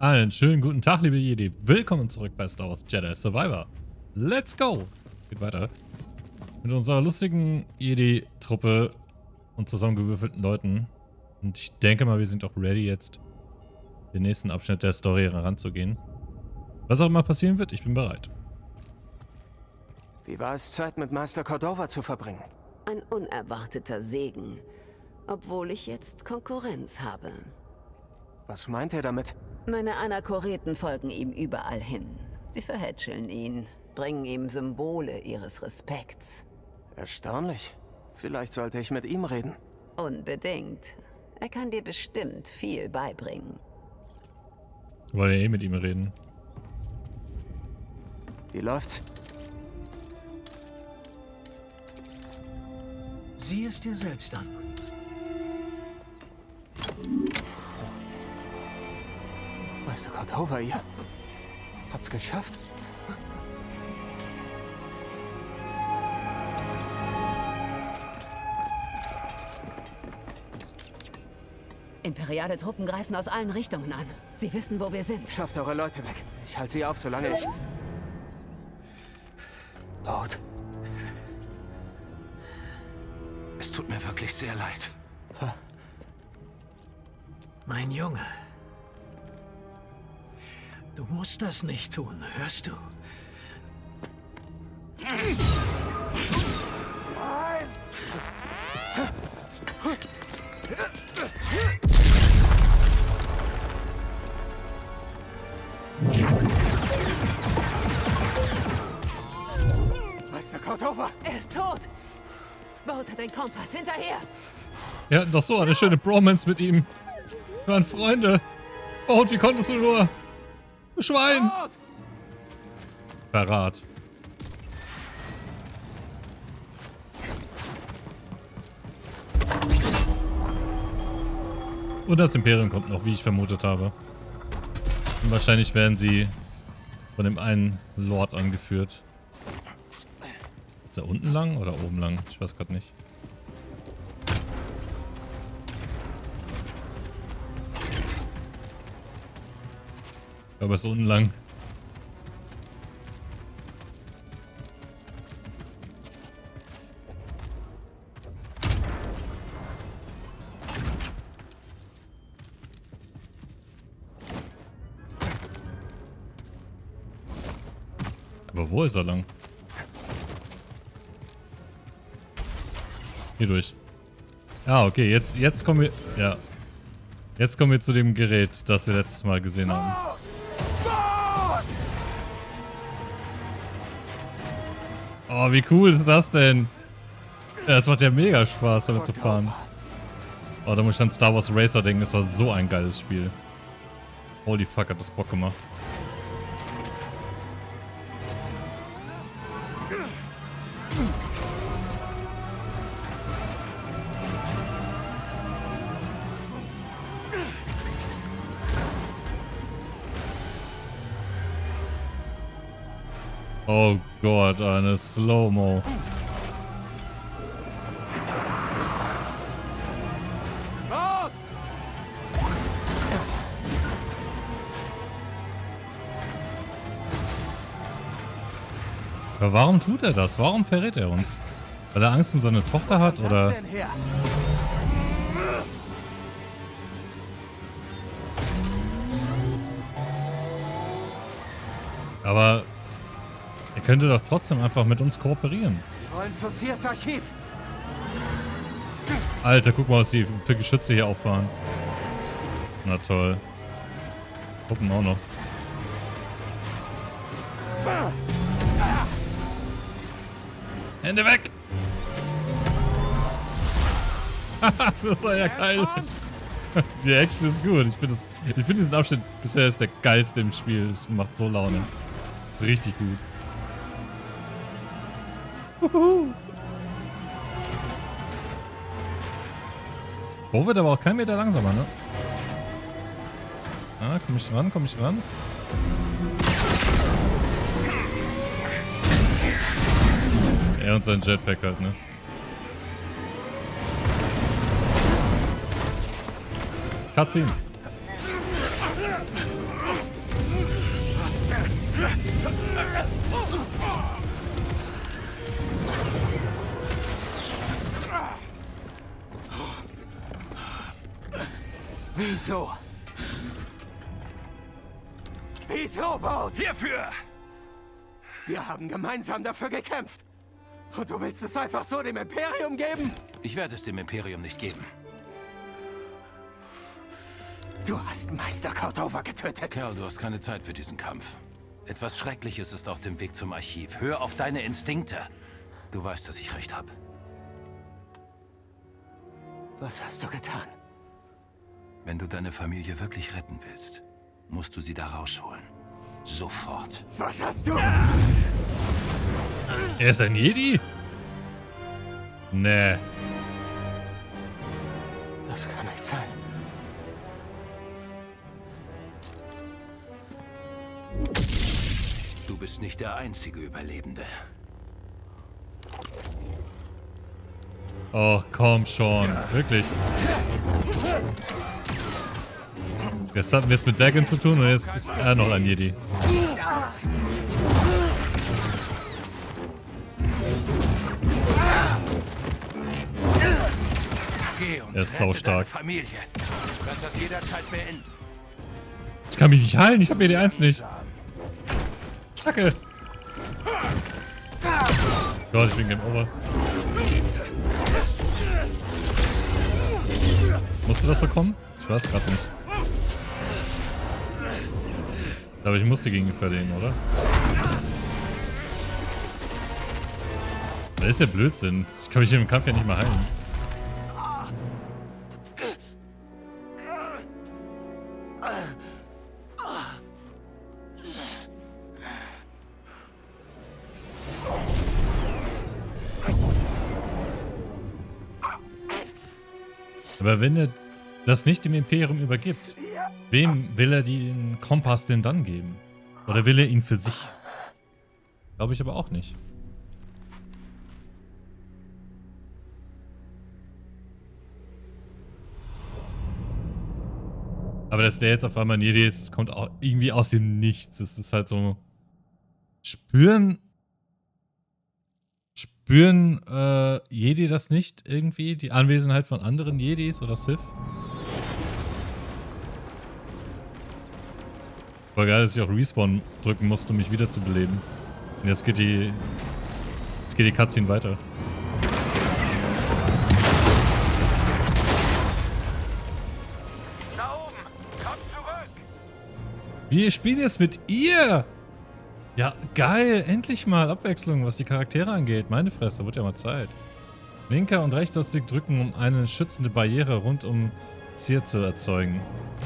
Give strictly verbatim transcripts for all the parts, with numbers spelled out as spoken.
Einen schönen guten Tag, liebe Jedi. Willkommen zurück bei Star Wars Jedi Survivor. Let's go! Es geht weiter. Mit unserer lustigen Jedi-Truppe und zusammengewürfelten Leuten. Und ich denke mal, wir sind auch ready jetzt, den nächsten Abschnitt der Story heranzugehen. Was auch immer passieren wird, ich bin bereit. Wie war es, Zeit mit Meister Cordova zu verbringen? Ein unerwarteter Segen, obwohl ich jetzt Konkurrenz habe. Was meint er damit? Meine Anachoreten folgen ihm überall hin. Sie verhätscheln ihn, bringen ihm Symbole ihres Respekts. Erstaunlich. Vielleicht sollte ich mit ihm reden. Unbedingt. Er kann dir bestimmt viel beibringen. Wir wollen ja eh mit ihm reden. Wie läuft's? Sieh es dir selbst an. Meister Cordova, ihr habt's geschafft? Imperiale Truppen greifen aus allen Richtungen an. Sie wissen, wo wir sind. Schafft eure Leute weg. Ich halte sie auf, solange ich... Lord. Es tut mir wirklich sehr leid. Ha. Mein Junge. Du musst das nicht tun, hörst du? Meister Cordova! Er ist tot! Baut hat den Kompass hinterher! Wir hatten doch so eine schöne Bromance mit ihm. Wir waren Freunde. Oh, wie konntest du nur? Du Schwein! Lord! Verrat. Und das Imperium kommt noch, wie ich vermutet habe. Und wahrscheinlich werden sie von dem einen Lord angeführt. Ist er unten lang oder oben lang? Ich weiß gerade nicht. Ich glaube, er ist unten lang. Aber wo ist er lang? Hier durch. Ah, okay, jetzt, jetzt kommen wir... Ja. Jetzt kommen wir zu dem Gerät, das wir letztes Mal gesehen haben. Oh, wie cool ist das denn? Ja, es macht ja mega Spaß, damit zu fahren. Oh, da muss ich an Star Wars Racer denken. Das war so ein geiles Spiel. Holy fuck, hat das Bock gemacht. Oh Gott, eine Slow-Mo. Lord! Aber warum tut er das? Warum verrät er uns? Weil er Angst um seine Tochter hat, oder? Was denn her? Aber er könnte doch trotzdem einfach mit uns kooperieren. Sie wollen zu Sears Archiv. Alter, guck mal, was die für Geschütze hier auffahren. Na toll. Gucken auch noch. Hände weg! Das war ja geil. Die Action ist gut. Ich finde find diesen Abschnitt bisher ist der geilste im Spiel. Es macht so Laune. Ist richtig gut. Uhuhu. Bo wird aber auch kein Meter langsamer, ne? Ah, komm ich ran, komm ich ran. Er und sein Jetpack halt, ne? Cutscene. Wieso? Wieso, Baut? Hierfür! Wir haben gemeinsam dafür gekämpft. Und du willst es einfach so dem Imperium geben? Ich werde es dem Imperium nicht geben. Du hast Meister Cordova getötet. Kerl, du hast keine Zeit für diesen Kampf. Etwas Schreckliches ist auf dem Weg zum Archiv. Hör auf deine Instinkte. Du weißt, dass ich recht habe. Was hast du getan? Wenn du deine Familie wirklich retten willst, musst du sie da rausholen. Sofort. Was hast du? Er ist ein Jedi? Nee. Das kann nicht sein. Du bist nicht der einzige Überlebende. Oh, komm schon. Wirklich. Jetzt hatten wir es mit Dagon zu tun und jetzt ist er noch ein Jedi. Er ist saustark. Familie. Du kannst das jederzeit beenden. Ich kann mich nicht heilen, ich habe mir die eins nicht. Kacke. Gott, ich bin Game Over. Musste das so kommen? Ich weiß gerade nicht. Aber ich musste gegen ihn verlieren, oder? Da ist der Blödsinn. Ich kann mich hier im Kampf ja nicht mehr heilen. Aber wenn er das nicht dem Imperium übergibt, wem will er den Kompass denn dann geben? Oder will er ihn für sich? Glaube ich aber auch nicht. Aber dass der jetzt auf einmal ein Jedi ist, das kommt auch irgendwie aus dem Nichts. Das ist halt so... Spüren... Spüren äh, Jedi das nicht irgendwie? Die Anwesenheit von anderen Jedis oder Sith? War geil, dass ich auch Respawn drücken musste, um mich wieder zu beleben. Und jetzt geht die... Jetzt geht die Cutscene weiter. Da oben! Komm zurück! Wir spielen jetzt mit ihr! Ja, geil. Endlich mal Abwechslung, was die Charaktere angeht. Meine Fresse, wird ja mal Zeit. Linker und rechter Stick drücken, um eine schützende Barriere rund um Cere zu erzeugen.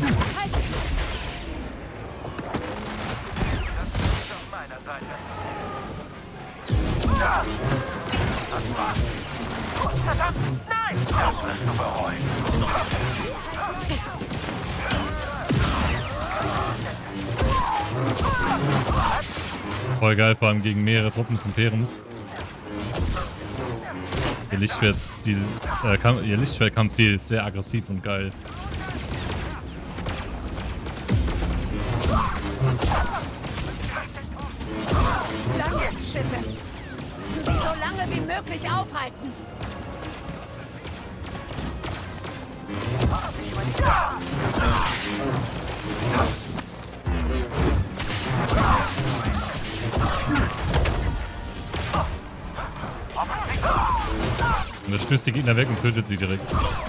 Nein! Das wirst du bereuen. Voll geil, vor allem gegen mehrere Truppen des Imperiums. Ihr Lichtschwertstil, äh, Kamp ihr Lichtschwertkampfstil ist sehr aggressiv und geil. Dann jetzt, Schiffe. Müssen sie so lange wie möglich aufhalten. Und das stößt die Gegner weg und tötet sie direkt.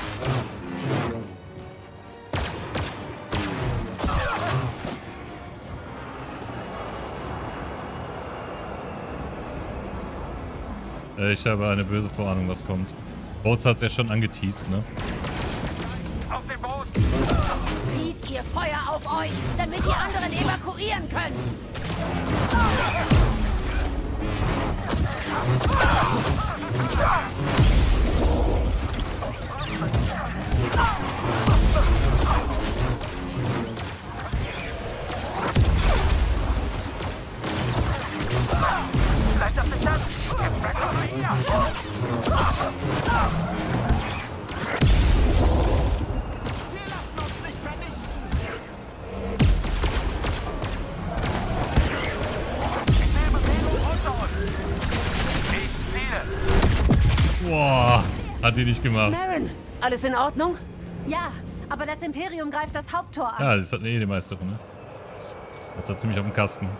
Äh, ich habe eine böse Vorahnung, was kommt. Boats hat es ja schon angeteased, ne? Auf den Boot! Zieht ihr Feuer auf euch, damit die anderen evakuieren können. Bleibt auf Distanz! Bleibt auf hier! Wir lassen uns nicht vernichten! Ich sehe Bewegung unter uns! Ich ziele! Boah, hat die nicht gemacht. Merrin, alles in Ordnung? Ja, Aber das Imperium greift das Haupttor an. Ja, sie ist halt eine Jedi-Meisterin, ne? Jetzt hat sie mich auf dem Kasten.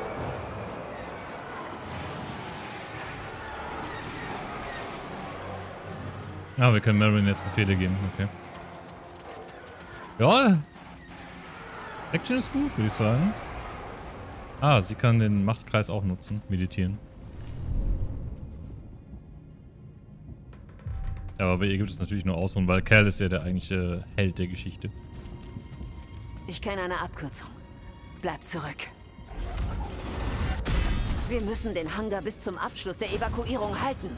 Ah, wir können Merrin jetzt Befehle geben, okay. Ja. Action ist gut, würde ich sagen. Ah, sie kann den Machtkreis auch nutzen, meditieren. Ja, aber bei ihr gibt es natürlich nur Ausruhen, weil Cal ist ja der eigentliche Held der Geschichte. Ich kenne eine Abkürzung. Bleib zurück. Wir müssen den Hangar bis zum Abschluss der Evakuierung halten.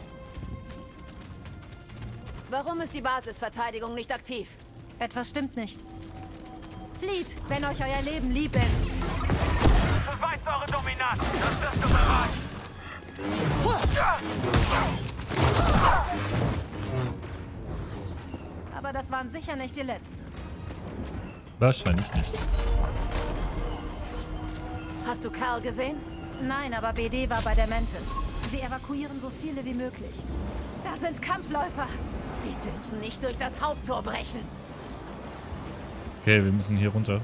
Warum ist die Basisverteidigung nicht aktiv? Etwas stimmt nicht. Flieht, wenn euch euer Leben lieb ist. Beweist eure Dominanz! Das wirst du bereit! Aber das waren sicher nicht die letzten. Wahrscheinlich nicht. Hast du Cal gesehen? Nein, aber B D war bei der Mantis. Sie evakuieren so viele wie möglich. Da sind Kampfläufer. Sie dürfen nicht durch das Haupttor brechen. Okay, wir müssen hier runter.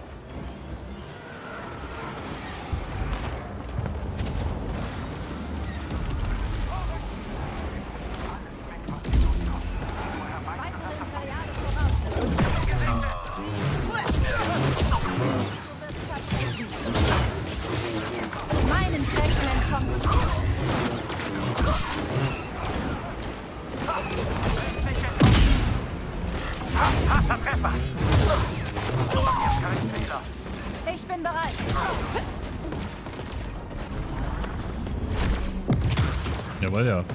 Meinen Kräften entkommt. Ich bin bereit. Jawohl, ja.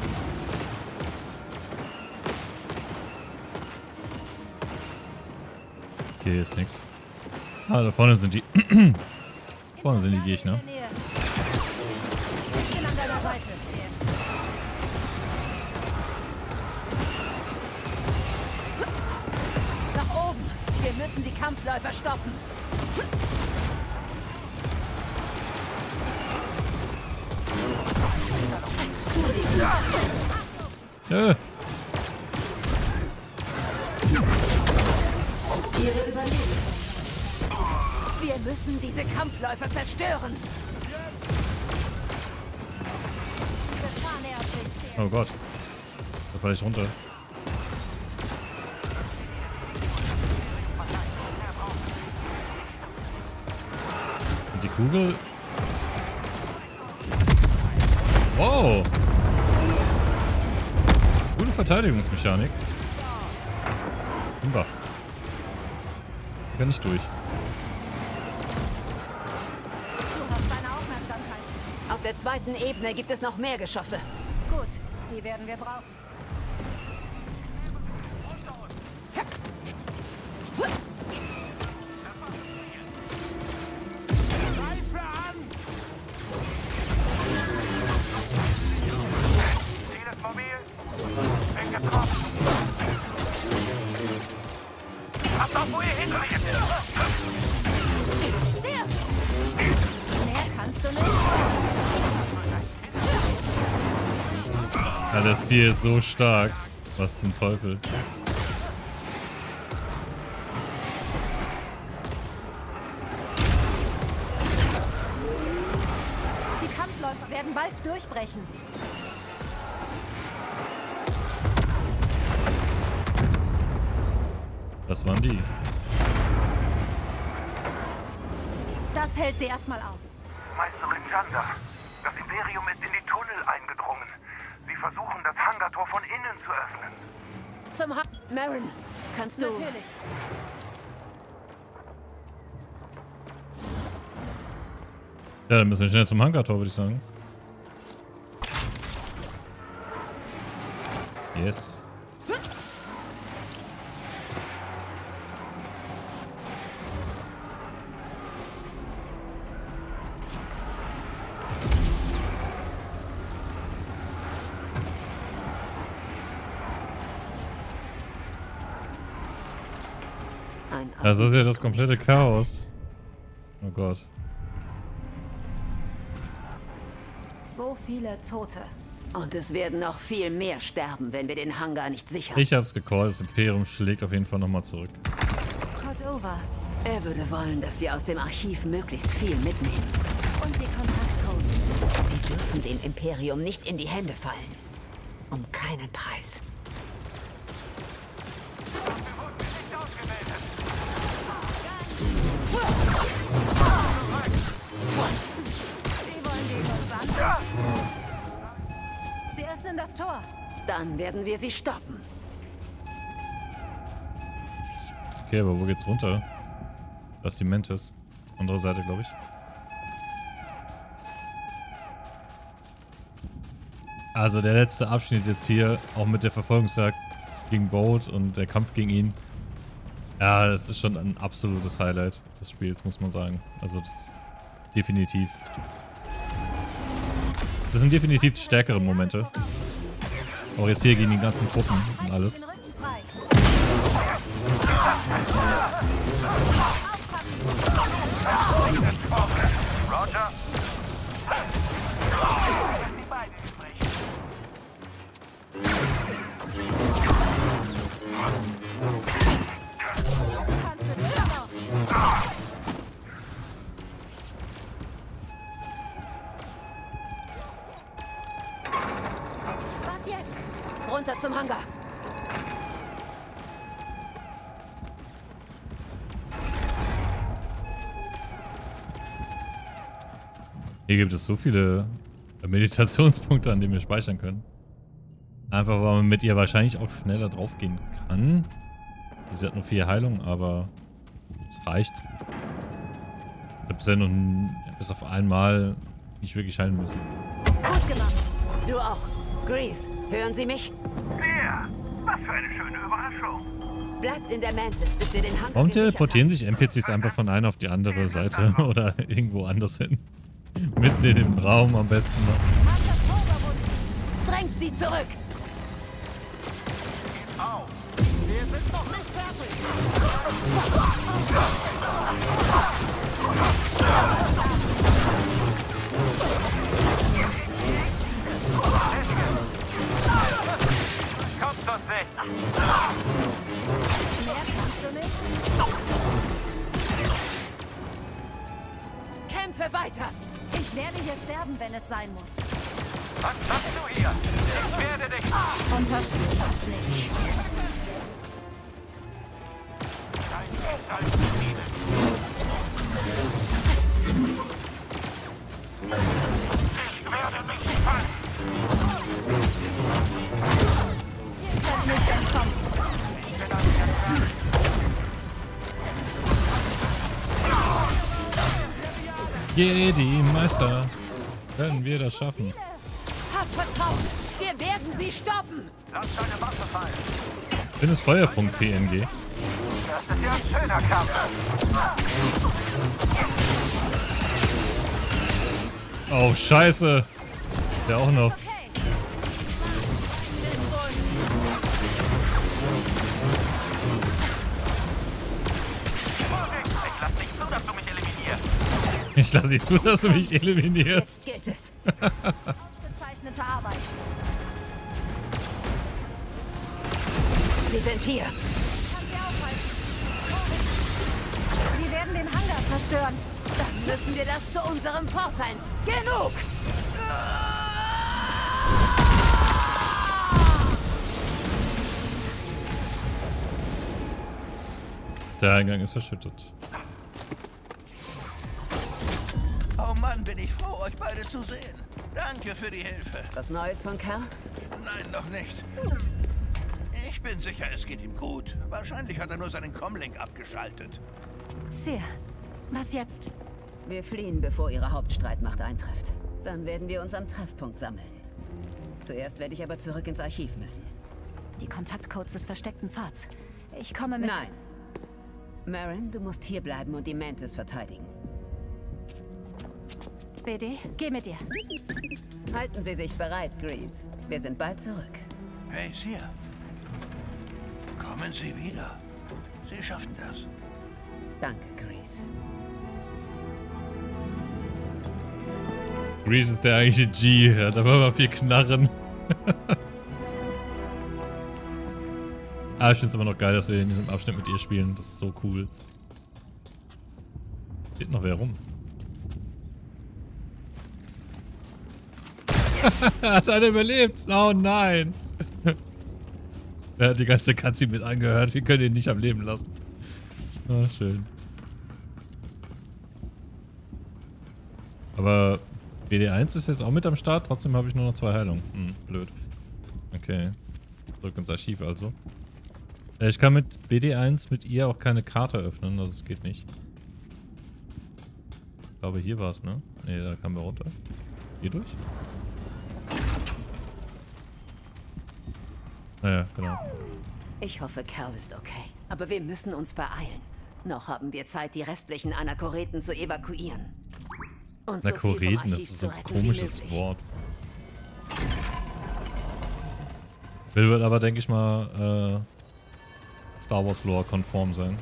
Okay, hier ist nix. Ah, da vorne sind die. Vorne sind die Gegner. Ich bin an deiner Seite, Ciel. Nach oben. Wir müssen die Kampfläufer stoppen. Äh. Ihre Überlebenden. Wir müssen diese Kampfläufer zerstören. Gefahr nähert sich, Ciel. Oh Gott. Da falle ich runter. Und die Kugel. Wow. Gute Verteidigungsmechanik. Im Buff. Kann nicht durch. Du hast deine Aufmerksamkeit. Auf der zweiten Ebene gibt es noch mehr Geschosse. Gut, die werden wir brauchen. Greife an! Ziel ist mobil. Bin getroffen. Passt auf, wo ihr hinrennt! Sehr! Mehr kannst du nicht. Ja, das Ziel ist so stark. Was zum Teufel. Die Kampfläufer werden bald durchbrechen. Was waren die? Das hält sie erstmal auf. Meisterin Chanda, das Imperium ist in die Tunnel eingedrungen. Sie versuchen, das Hangartor von innen zu öffnen. Zum Ha... Merrin, kannst du... Natürlich. Ja, dann müssen wir schnell zum Hangartor, würde ich sagen. Yes. Ein Das ist ja das Augenblick, um komplette mich zu sammeln. Chaos. Oh Gott. So viele Tote. Und es werden noch viel mehr sterben, wenn wir den Hangar nicht sichern. Ich hab's gecallt. Das Imperium schlägt auf jeden Fall nochmal zurück. Nova. Er würde wollen, dass wir aus dem Archiv möglichst viel mitnehmen. Und die Kontaktcodes. Sie dürfen dem Imperium nicht in die Hände fallen. Um keinen Preis. Sie wollen gegen uns an. Sie öffnen das Tor. Dann werden wir sie stoppen. Okay, aber wo geht's runter? Da ist die Mantis. Andere Seite, glaube ich. Also der letzte Abschnitt jetzt hier, auch mit der Verfolgungsjagd gegen Boat und der Kampf gegen ihn. Ja, das ist schon ein absolutes Highlight des Spiels, muss man sagen. Also das definitiv. Das sind definitiv die stärkeren Momente. Auch jetzt hier gegen die ganzen Truppen und alles. Roger. Was jetzt? Runter zum Hangar. Hier gibt es so viele Meditationspunkte, an denen wir speichern können. Einfach, weil man mit ihr wahrscheinlich auch schneller draufgehen kann. Sie hat nur vier Heilung, aber es reicht. Ich habe bisher noch bis auf einmal nicht wirklich heilen müssen. Gut gemacht. Du auch. Grease, hören Sie mich? Sehr. Was für eine schöne Überraschung. Bleibt in der Mantis, bis wir den Hangar Warum gesichert teleportieren sich N P Cs einfach von einer auf die andere Seite oder irgendwo anders hin? Mitten in dem Raum am besten noch. haben. Drängt sie zurück. Auf. Wir sind noch nicht fertig. Kommt zur Sicht. Mehr kannst du nicht? Kämpfe weiter. Ich werde hier sterben, wenn es sein muss. Was machst du hier? Ich werde dich... Unterstützt uns nicht. Ich werde mich fangen. Ihr könnt nicht entkommen. Jedi Meister. Werden wir das schaffen? Habt Vertrauen. Wir werden sie stoppen. Lass deine Waffe fallen. Bin es Feuerpunkt P N G. Das ist ja ein schöner Kampf. Oh, scheiße. Der auch noch. Okay. Vorsicht, ich lass nicht zu, dass du mich eliminierst. Ich lasse nicht zu, dass du mich eliminierst. Jetzt gilt es. Ausgezeichnete Arbeit. Sie sind hier. Kann sie aufhalten. Sie werden den Hangar zerstören. Dann müssen wir das zu unserem Vorteil. Genug! Der Eingang ist verschüttet. Oh Mann, bin ich froh, euch beide zu sehen. Danke für die Hilfe. Was Neues von Kerl? Nein, noch nicht. Ich bin sicher, es geht ihm gut. Wahrscheinlich hat er nur seinen Comlink abgeschaltet. Sehr. Was jetzt? Wir fliehen, bevor ihre Hauptstreitmacht eintrifft. Dann werden wir uns am Treffpunkt sammeln. Zuerst werde ich aber zurück ins Archiv müssen. Die Kontaktcodes des versteckten Pfads. Ich komme mit... Nein. Marin, du musst hier bleiben und die Mantis verteidigen. B D, geh mit dir. Halten Sie sich bereit, Grease. Wir sind bald zurück. Hey, Sia. Kommen Sie wieder. Sie schaffen das. Danke, Grease. Grease ist der eigentliche G. Er hat aber mal viel Knarren. Ah, ich finde es immer noch geil, dass wir in diesem Abschnitt mit ihr spielen. Das ist so cool. Steht noch wer rum. Hat einer überlebt? Oh nein. Er hat die ganze Katze mit angehört. Wir können ihn nicht am Leben lassen. Ah, schön. Aber B D eins ist jetzt auch mit am Start. Trotzdem habe ich nur noch zwei Heilungen. Hm, blöd. Okay. Zurück ins Archiv also. Ich kann mit B D eins mit ihr auch keine Karte öffnen. Also es geht nicht. Ich glaube, hier war es, ne? Ne, da kamen wir runter. Hier durch? Naja, genau. Ich hoffe, Cal ist okay. Aber wir müssen uns beeilen. Noch haben wir Zeit, die restlichen Anakoreten zu evakuieren. Und so viel vom Anakoreten, Archiv das ist so zu ein retten wie komisches möglich. Wort. Will aber, denke ich mal, äh, Star Wars Lore konform sein.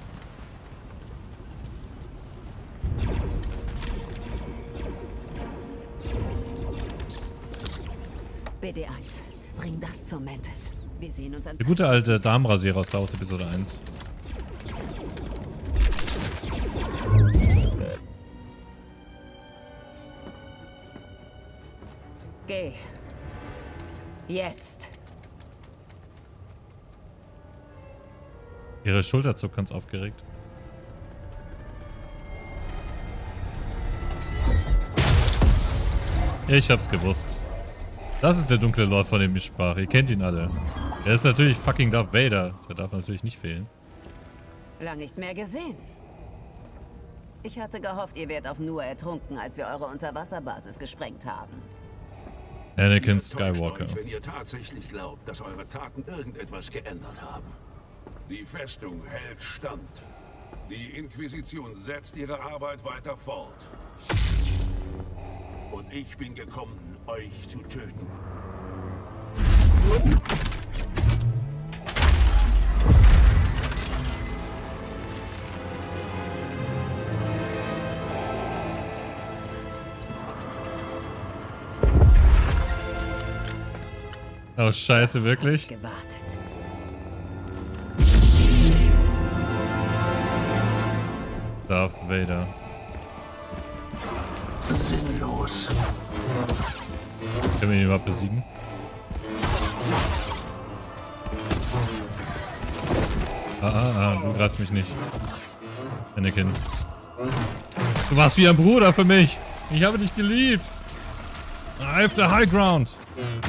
B D eins, bring das zum Mantis. Wir sehen uns am Der gute alte Damenrasierer aus Star Wars Episode eins. Geh. Jetzt. Ihre Schulter zuckt ganz aufgeregt. Ich hab's gewusst. Das ist der dunkle Lord, von dem ich sprach. Ihr kennt ihn alle. Er ist natürlich fucking Darth Vader. Der darf natürlich nicht fehlen. Lang nicht mehr gesehen. Ich hatte gehofft, ihr wärt auf nur ertrunken, als wir eure Unterwasserbasis gesprengt haben. Anakin Ihr täuscht Skywalker. euch, wenn ihr tatsächlich glaubt, dass eure Taten irgendetwas geändert haben. Die Festung hält stand. Die Inquisition setzt ihre Arbeit weiter fort. Und ich bin gekommen, euch zu töten. Oh, scheiße, wirklich? Gewartet. Darth Vader. Sinnlos. Können wir ihn überhaupt besiegen? Ah, ah, ah, du greifst mich nicht. Anakin. Du warst wie ein Bruder für mich. Ich habe dich geliebt. I have the high ground.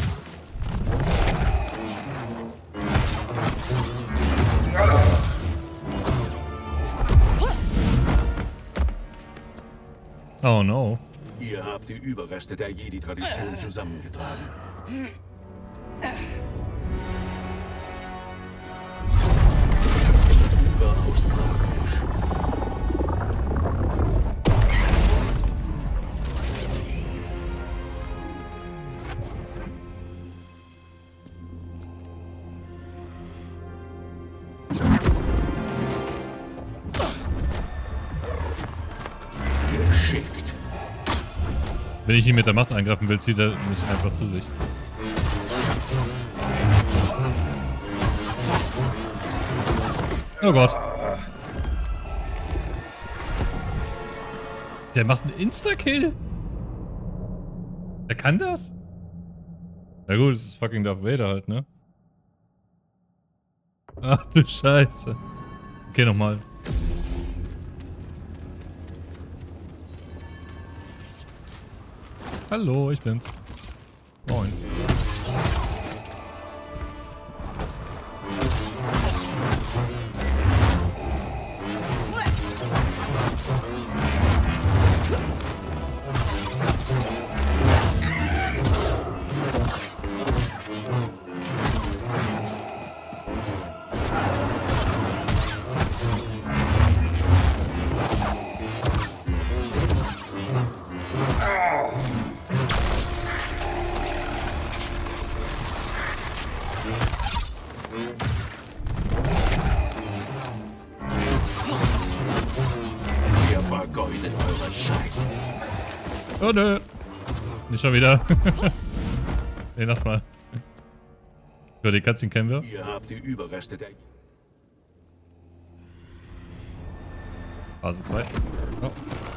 Oh no. Ihr habt die Überreste der Jedi-Tradition zusammengetragen. Überaus praktisch. Geschickt. Wenn ich ihn mit der Macht eingreifen will, zieht er mich einfach zu sich. Oh Gott. Der macht einen Insta-Kill? Er kann das? Na gut, das ist fucking Darth Vader halt, ne? Ach du Scheiße. Okay, nochmal. Hallo, ich bin's. Moin. Ihr vergeudet eure Zeit. Oh nö. Nicht schon wieder. Nee, lass mal. So, die Katzen kennen wir. Ihr habt die Überreste der... Phase zwei. Oh.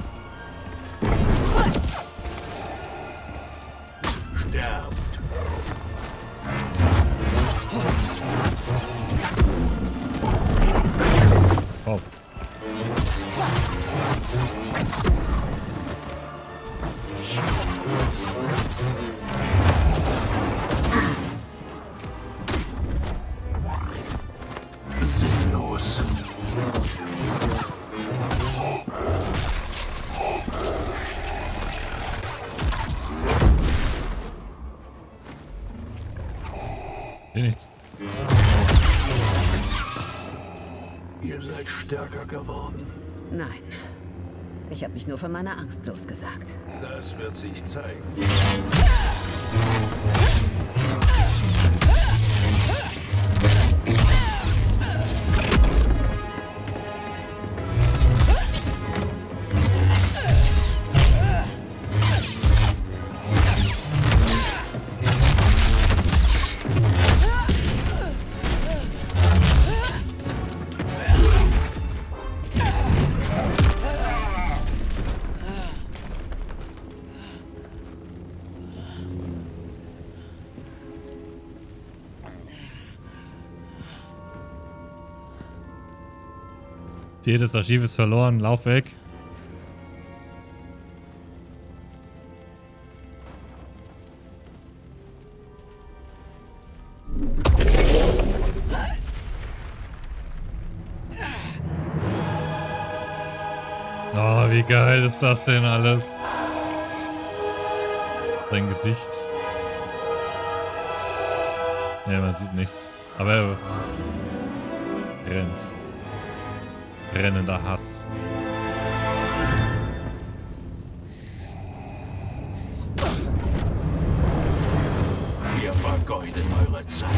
Sterbt. Oh. Sinnlos. Hier nichts. Ihr seid stärker geworden. Nein. Ich habe mich nur von meiner Angst losgesagt. Das wird sich zeigen. Jedes Archiv ist verloren. Lauf weg. Oh, wie geil ist das denn alles? Sein Gesicht. Ja, man sieht nichts. Aber er rennt. Brennender Hass. Wir vergeuden eure Zeit.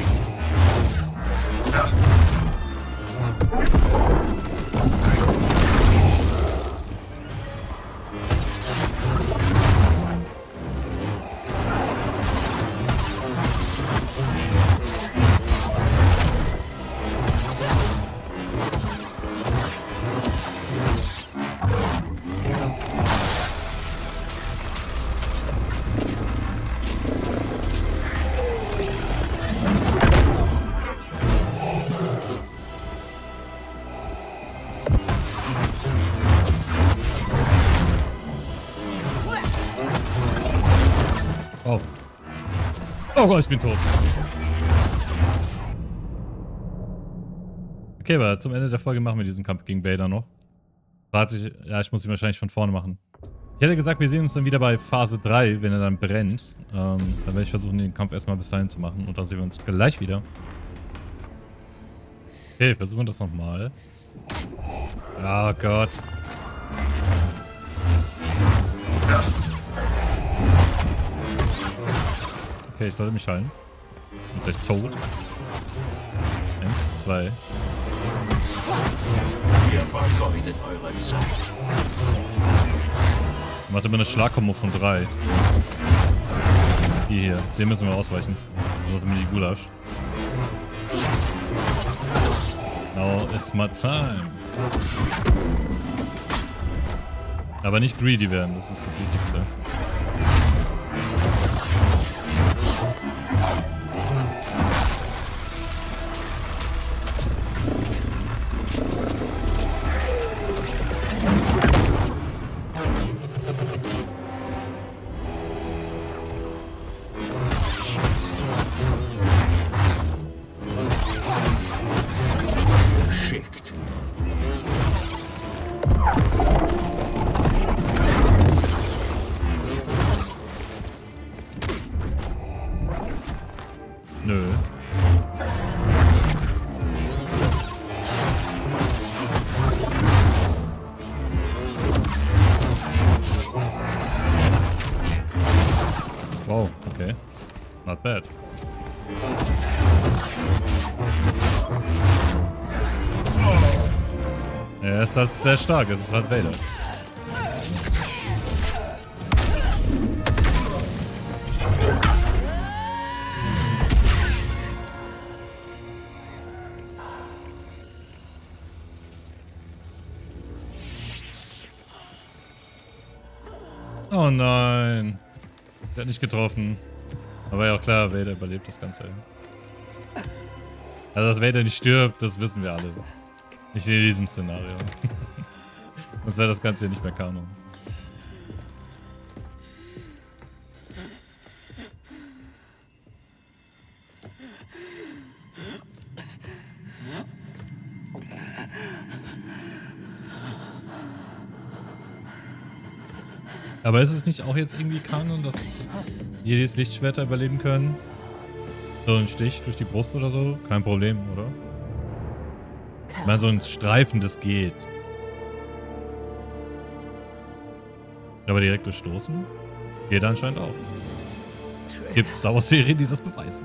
Oh. Oh Gott, ich bin tot. Okay, aber zum Ende der Folge machen wir diesen Kampf gegen Vader noch. Warte ich, ja, ich muss ihn wahrscheinlich von vorne machen. Ich hätte gesagt, wir sehen uns dann wieder bei Phase drei, wenn er dann brennt. Ähm, dann werde ich versuchen, den Kampf erstmal bis dahin zu machen. Und dann sehen wir uns gleich wieder. Okay, versuchen wir das nochmal. Oh Gott. Okay, ich sollte mich heilen. Ich bin gleich tot. Eins, zwei. Ihr vergeudet eure Zeit. Warte mal, eine Schlagkombo von drei. Die hier. Den müssen wir ausweichen. Das ist mir die Gulasch. Now is my time. Aber nicht greedy werden, das ist das Wichtigste. Nö. Wow, okay. Not bad. Er ist halt sehr stark, es ist halt Vader. Oh nein. Der hat nicht getroffen. Aber ja auch klar, Vader überlebt das Ganze. Also, dass Vader nicht stirbt, das wissen wir alle. Nicht in diesem Szenario. Sonst wäre das Ganze hier nicht mehr Kanon. Aber ist es nicht auch jetzt irgendwie Kanon, dass Jedis Lichtschwerter überleben können? So ein Stich durch die Brust oder so? Kein Problem, oder? Ich meine, so ein Streifen, das geht. Aber direkt durch Stoßen? Geht anscheinend auch. Gibt es Star Wars Serien, die das beweisen?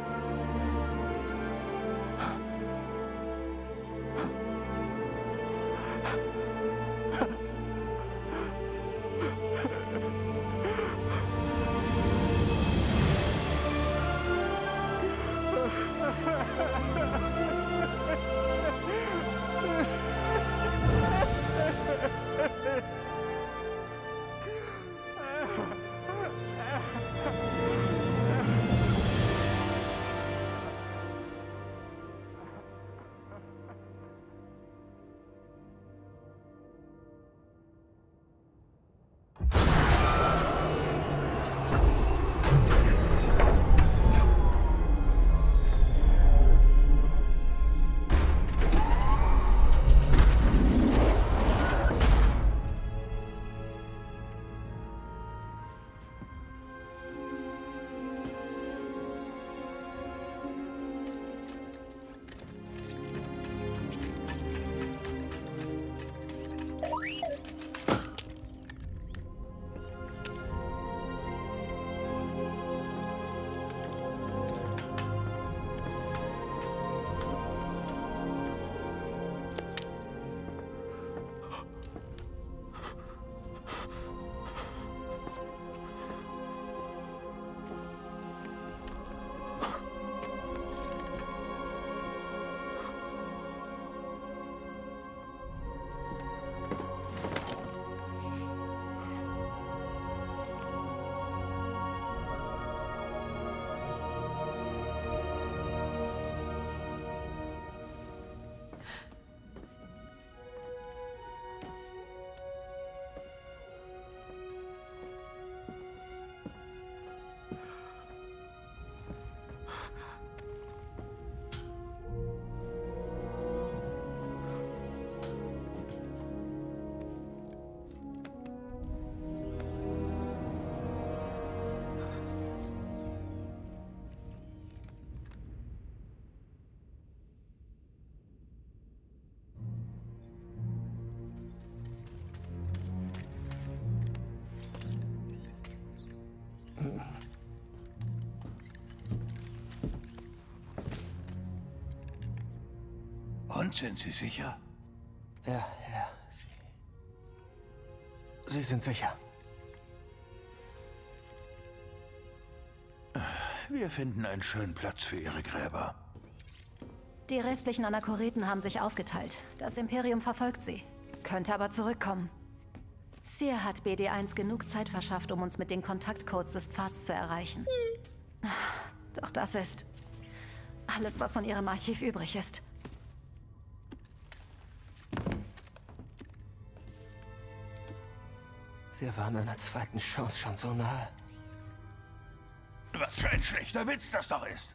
Und sind Sie sicher? Ja, ja. Sie, Sie sind sicher. Wir finden einen schönen Platz für Ihre Gräber. Die restlichen Anachoreten haben sich aufgeteilt. Das Imperium verfolgt sie. Könnte aber zurückkommen. Seer hat B D eins genug Zeit verschafft, um uns mit den Kontaktcodes des Pfads zu erreichen. Doch das ist alles, was von ihrem Archiv übrig ist. Wir waren einer zweiten Chance schon so nahe. Was für ein schlechter Witz das doch ist.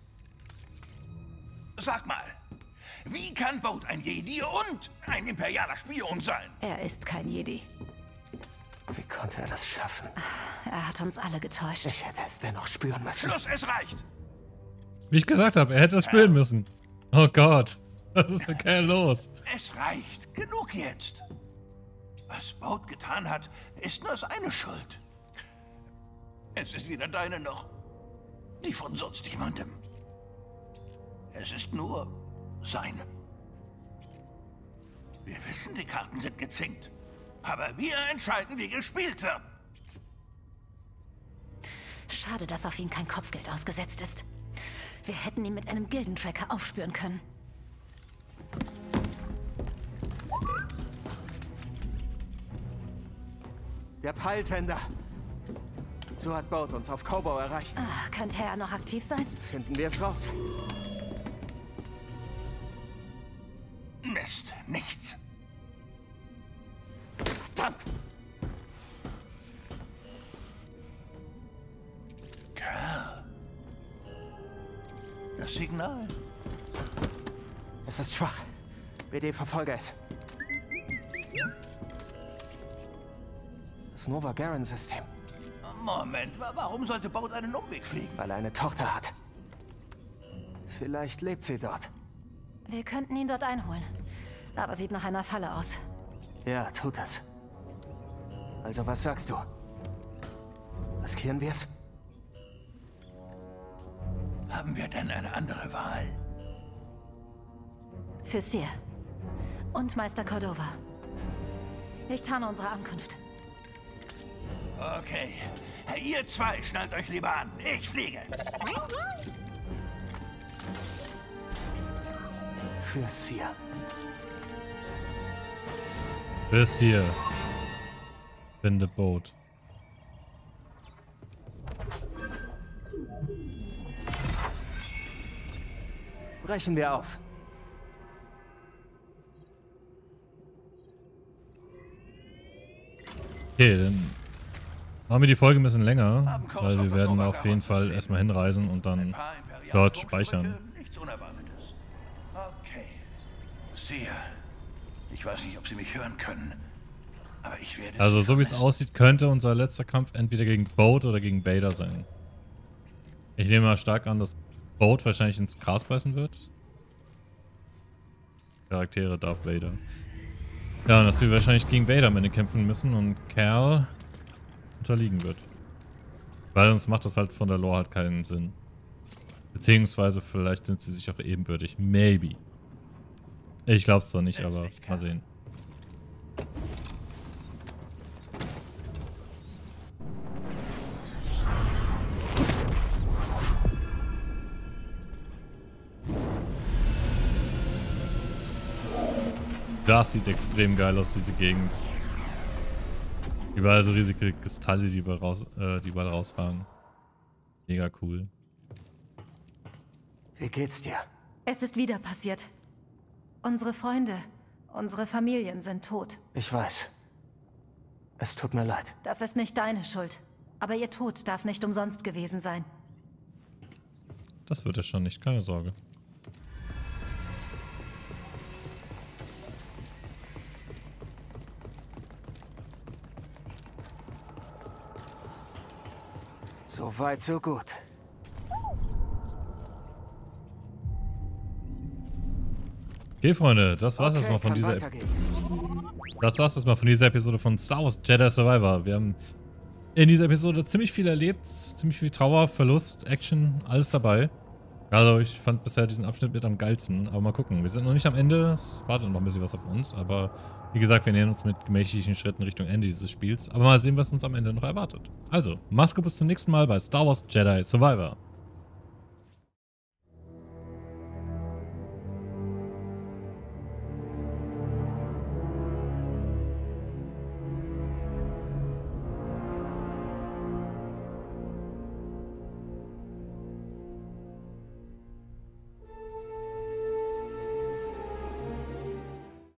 Sag mal, wie kann Bode ein Jedi und ein imperialer Spion sein? Er ist kein Jedi. Wie konnte er das schaffen? Er hat uns alle getäuscht. Ich hätte es dennoch spüren müssen. Schluss, es reicht! Wie ich gesagt habe, er hätte es spüren müssen. Oh Gott, was ist mit Kerl los? Es reicht. Genug jetzt. Was Bode getan hat, ist nur seine Schuld. Es ist weder deine noch die von sonst jemandem. Es ist nur seine. Wir wissen, die Karten sind gezinkt. Aber wir entscheiden, wie gespielt wird. Schade, dass auf ihn kein Kopfgeld ausgesetzt ist. Wir hätten ihn mit einem Gildentracker aufspüren können. Der Peilsender. So hat Boat uns auf Kobo erreicht. Ach, könnte er noch aktiv sein? Finden wir es raus. Mist, nichts. Verdammt! Kerl. Das Signal. Es ist schwach. B D, verfolge es. Das Nova Garen-System. Moment, wa- warum sollte Boat einen Umweg fliegen? Weil er eine Tochter hat. Vielleicht lebt sie dort. Wir könnten ihn dort einholen. Aber sieht nach einer Falle aus. Ja, tut es. Also was sagst du? Riskieren wir es? Haben wir denn eine andere Wahl? Für Seer. Und Meister Cordova. Ich tarne unsere Ankunft. Okay. Ihr zwei schnallt euch lieber an. Ich fliege. Für Seer. Bis hier. Finde Boat. Brechen wir auf. Okay, dann machen wir die Folge ein bisschen länger, weil wir werden auf jeden Fall erstmal hinreisen und dann dort speichern. Nichts Unerwartetes. Okay. Seer. Ich weiß nicht, ob Sie mich hören können. Aber ich werde. Also Sie so wie es vermissen. aussieht, könnte unser letzter Kampf entweder gegen Boat oder gegen Vader sein. Ich nehme mal stark an, dass Boat wahrscheinlich ins Gras beißen wird. Charaktere Darth Vader. Ja, und dass wir wahrscheinlich gegen Vader am Ende kämpfen müssen und Cal unterliegen wird. Weil sonst macht das halt von der Lore halt keinen Sinn. Beziehungsweise vielleicht sind sie sich auch ebenbürtig. Maybe. Ich glaub's zwar nicht, aber mal sehen. Das sieht extrem geil aus, diese Gegend. Überall so riesige Kristalle, die überall, raus, äh, die überall rausragen. Mega cool. Wie geht's dir? Es ist wieder passiert. Unsere Freunde, unsere Familien sind tot. Ich weiß. Es tut mir leid. Das ist nicht deine Schuld. Aber ihr Tod darf nicht umsonst gewesen sein. Das wird es schon nicht, keine Sorge. So weit, so gut. Okay, Freunde, das war's Okay, erstmal von kann dieser weitergehen. Das war's erstmal von dieser Episode von Star Wars Jedi Survivor. Wir haben in dieser Episode ziemlich viel erlebt, ziemlich viel Trauer, Verlust, Action, alles dabei. Also ich fand bisher diesen Abschnitt mit am geilsten, aber mal gucken. Wir sind noch nicht am Ende, es wartet noch ein bisschen was auf uns, aber wie gesagt, wir nähern uns mit gemächlichen Schritten Richtung Ende dieses Spiels. Aber mal sehen, was uns am Ende noch erwartet. Also, mach's gut, bis zum nächsten Mal bei Star Wars Jedi Survivor.